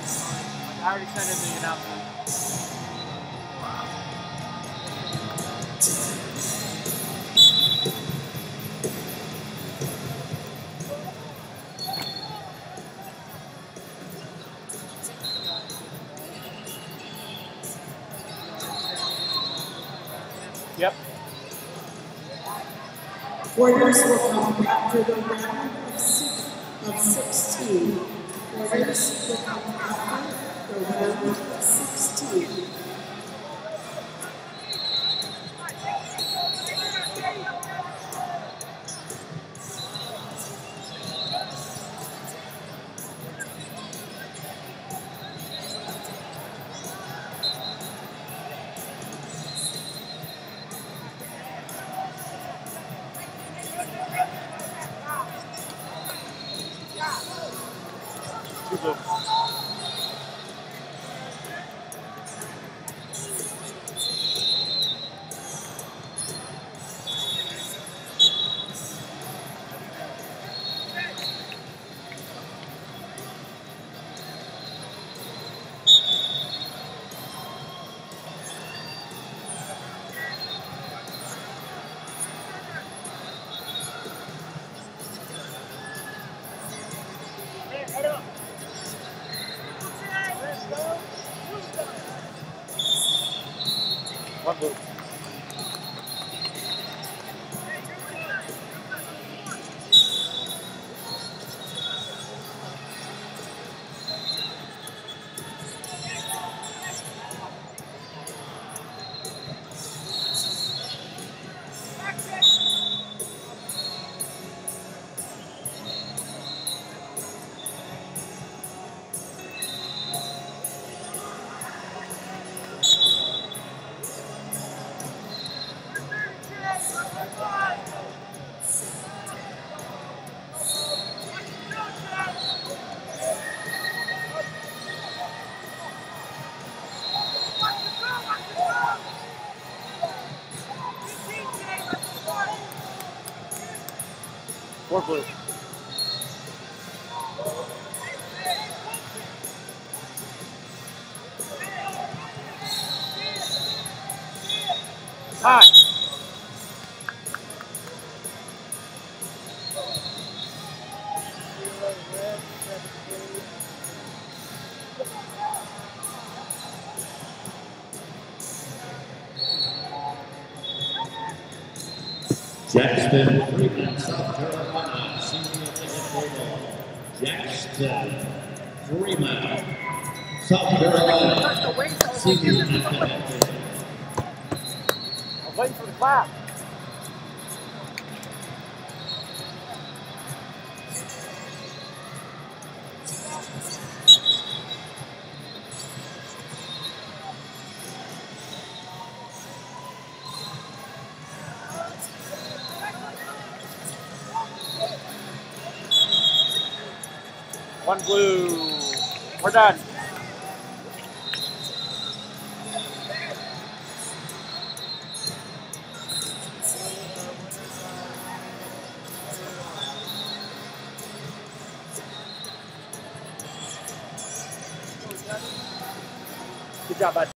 I already sent him the announcement. Yep. Orders will come after the round of 16. Orders will come after the round of 16. One blue. Four blue. Hot. Jackson Freeman, South Carolina, senior individual. Jackson Freeman, South Carolina, senior individual. I'm waiting for the clap. One blue. We're done. Good job, bud.